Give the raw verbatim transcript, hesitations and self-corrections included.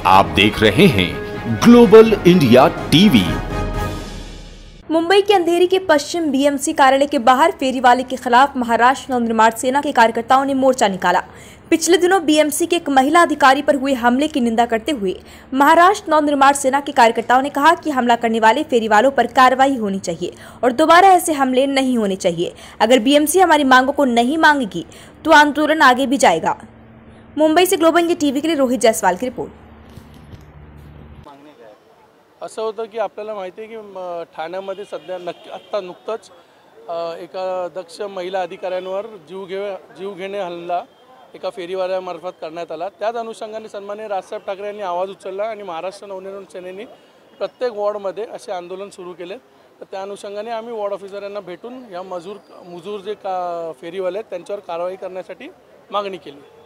आप देख रहे हैं ग्लोबल इंडिया टीवी। मुंबई के अंधेरी के पश्चिम बीएमसी कार्यालय के बाहर फेरीवाले के खिलाफ महाराष्ट्र नवनिर्माण सेना के कार्यकर्ताओं ने मोर्चा निकाला। पिछले दिनों बीएमसी के एक महिला अधिकारी पर हुए हमले की निंदा करते हुए महाराष्ट्र नवनिर्माण सेना के कार्यकर्ताओं ने कहा कि हमला करने वाले फेरीवालों पर कार्रवाई होनी चाहिए और दोबारा ऐसे हमले नहीं होने चाहिए। अगर बीएमसी हमारी मांगों को नहीं मांगेगी तो आंदोलन आगे भी जाएगा। मुंबई से ग्लोबल इंडिया टीवी के लिए रोहित जायसवाल की रिपोर्ट। असं होतं की आपल्याला माहिती आहे की ठाण्यामध्ये सध्या नक्की आत्ता नुकतंच एका दक्ष महिला अधिकाऱ्यांवर जीव घे जीव घेणे हल्ला एका फेरीवाल्यामार्फत करण्यात आला। त्याच अनुषंगाने सन्माननीय राजसाहेब ठाकरे यांनी आवाज उचलला आणि महाराष्ट्र नवनिर्माण सेनेने प्रत्येक वॉर्डमध्ये असे आंदोलन सुरू केले। तर त्या अनुषंगाने आम्ही वॉर्ड ऑफिसर यांना भेटून या मजूर मुजूर जे का फेरीवाले आहेत त्यांच्यावर कारवाई करण्यासाठी मागणी केली।